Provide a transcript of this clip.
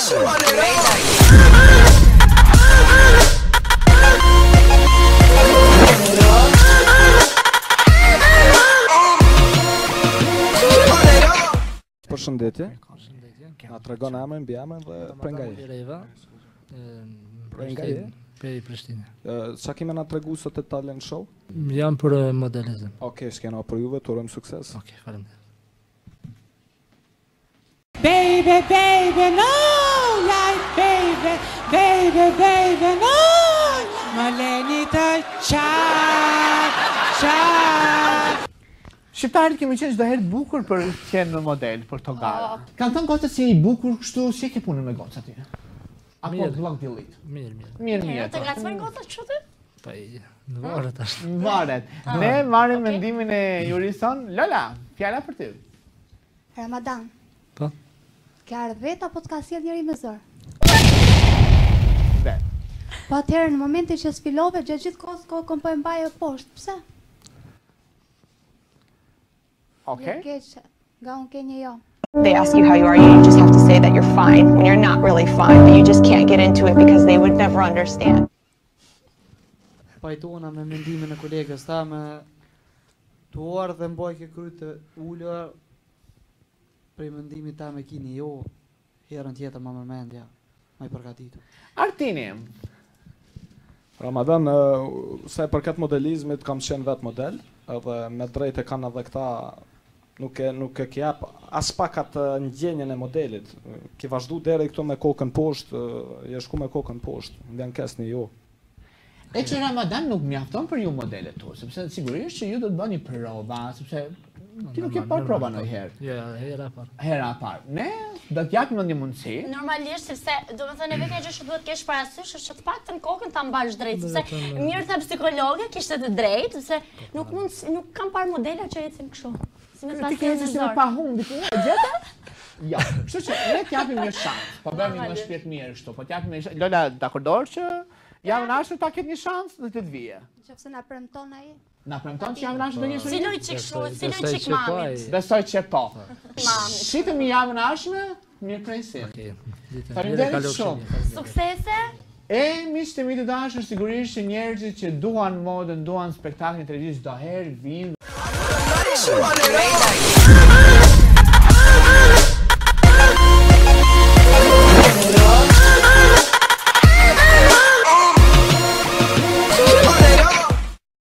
Përshëndetje. Na tregon emrin, mbi emrin dhe prej nga je? Prej nga je? Prej Prishtinë. Çka kime na tregu sot e talent show? Jam për modelizëm. Okej, s'kena për juve, të urojmë sukses. Okej, faleminderit. Baby, baby, no, like baby, baby, baby, no. Maleni të qaj. Shqiptarët kemi qenë çdo herë të bukur për të qenë në model, për to garë. Kanë thënë gocat se i bukur kështu, si e ke punën me gocat ty? Apo vlog dillit? Mirë. Të ngacmojnë gocat kështu ty? Po, në varet ashtë. Varet. Ne marrim mendimin e jurison. Lola, fjala për ty. Ramadan. Po. Ke ardhur vet apo të ka sjell njëri me zor? Vet. Po atëherë në momentin që sfilove gjatë gjithë kohës kokën po e mbaje poshtë. Pse? Okay. Nga unë ke një jo. They ask you how you are, you just have to say that you're fine when you're not really fine, but you just can't get into it because they would never understand. Pajtona me mendimin e kolegës ta me tuar dhe mbajke kryt të ullër prej mendimit ta me kini jo herën tjetër ma me mendja ma i përgatitur. Artini. Ramadan, sa e përket modelizmit, kam qenë vetë model, edhe me drejt e kanë edhe këta nuk e kjap as pak atë ndjenjen e modelit. Ki vazhdu deri këto me kokën poshtë, je shku me kokën poshtë, ndjen kesni jo. E që Ramadan nuk mjafton për ju modelet tu, sepse sigurisht që ju do të bëni prova, sepse ti nuk e parë prova ndonjëherë. Jo, hera parë. Hera parë. Ne do t'japim një mundësi. Normalisht, sepse do të thënë vetja gjë që duhet kesh parasysh është që të paktën kokën ta mbash drejt, sepse mirë tha psikologe kishte të drejtë, sepse nuk kam parë modela që ecin kështu. Si me Ti pasë ke si me pa humbi, e gjeta? Ja, kështu që ne t'japim një shans. Po bëni me shpirt mirë kështu, po t'japim një shans. Lola, dakordor që javën ashtu ta ketë një shans dhe të vije. Nëse na premton ai. Na premton që javën ashtu do një Si loj çik kështu, si loj çik mamit. Besoj që po. Mamit. Shitemi javën ashme, mirëpresim. Faleminderit shumë. Suksese. E miqtë e mi të dashur, sigurisht që njerëzit që duan modën, duan spektaklin televizor çdo herë vinë.